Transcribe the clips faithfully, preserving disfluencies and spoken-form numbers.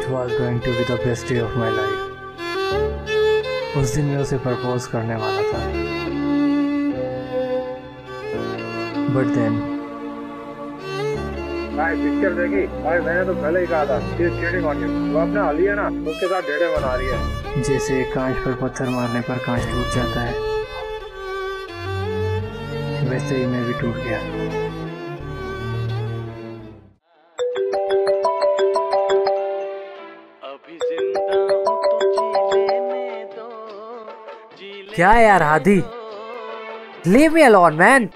was going to be the best day of my life. उस दिन मैं उसे प्रपोज करने वाला था, बट देन भाई पिक्चर देखी भाई, मैंने तो पहले ही कहा था she is cheating on you. वो अपना हाली है ना, उसके साथ डेटे बना रही है। जैसे कांच पर पत्थर मारने पर कांच टूट जाता है, वैसे ही मैं भी टूट गया। क्या यार Hadi, leave me alone man.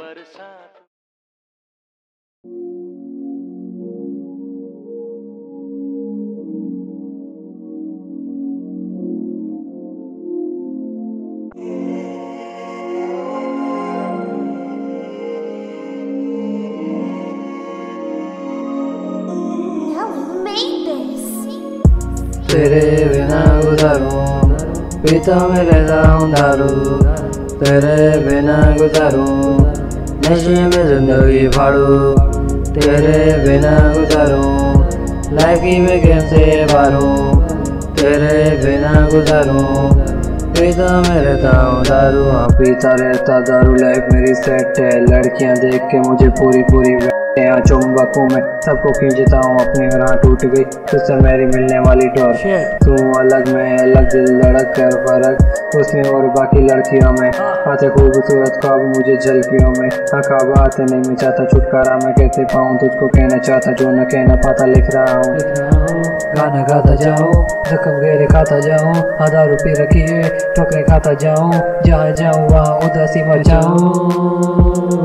तेरे बिना गुजारूं, पीता में रहता हूँ दारू। तेरे बिना गुजारूं, नशे में जिंदगी फाड़ू। तेरे बिना गुजारूं, लाइफ की मैं गेम से बारूं। तेरे बिना गुजारूं, पीता में रहता हूँ दारू। हाँ पीता रहता दारू, लाइफ मेरी सेट है। लड़कियाँ देख के मुझे पूरी पूरी यहाँ चुंबकों में सबको खींचता हूँ अपनी, और हाँ टूट गई तुझसे मेरी मिलने वाली डोर। तू अलग में अलग, दिल धड़क कर फर्क उसमें और बाकी लड़कियों में। आते खूबसूरत ख्वाब मुझे झलकियों में, हाँ ख्वाब आते नहीं मैं चाहता छुटकारा मैं कैसे पाऊँ। तुझको कहना चाहता जो न कहना पाता, लिख रहा हूँ गाना गाता जाऊँ, जख्म गहरे खाता जाऊँ। आधा रुपये रखी है ठोकरे खाता जाऊँ, जहाँ जाऊँ वहाँ उदासी मचाऊँ।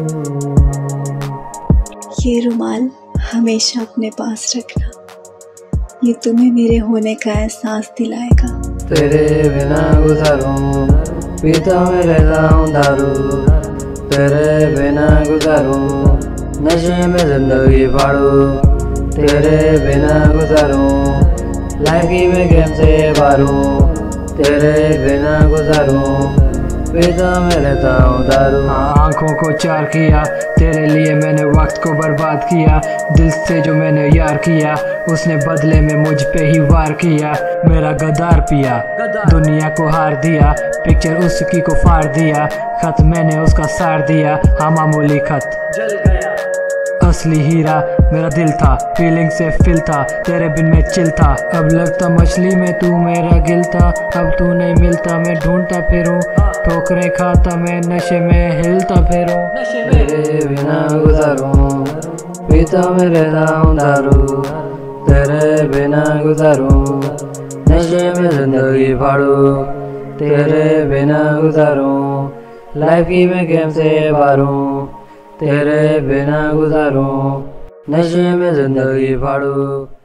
ये रुमाल हमेशा अपने पास रखना, ये तुम्हें मेरे होने का एहसास दिलाएगा। तेरे बिना गुजारूं, पीता में रहता हूँ दारू। तेरे बिना गुजारूं, नशे में जिंदगी फाड़ू। तेरे बिना गुजारूं, लाइफ की मैं गेम से बारूं। तेरे बिना गुजारूं, पीता में रहता हूँ दारू। आँखों को चार किया तेरे लिए मैंने, वक्त को बर्बाद किया। दिल से जो मैंने यार किया, उसने बदले में मुझ पे ही वार किया। मेरा गद्दार पिया, दुनिया को हार दिया। पिक्चर उसकी को फाड़ दिया, खत मैंने उसका सार दिया। हाँ मामूली खत जल गया, असली हीरा मेरा दिल था। फीलिंग से फिल था, तेरे बिन में चिल था। अब लगता मछली में तू मेरा गिल था। अब तू नहीं मिलता मैं ढूंढता फिरूं, ठोकरें खाता मैं नशे में हिलता फिरूं। तेरे बिना गुजारूं, पीता में रहता हूँ दारू। तेरे बिना गुजारूं, नशे में जिंदगी फाड़ू। तेरे बिना गुजारूं, लाइफ की मैं गेम से बारूं। तेरे बिना गुजारूं, नशे में जिंदगी फाड़ू।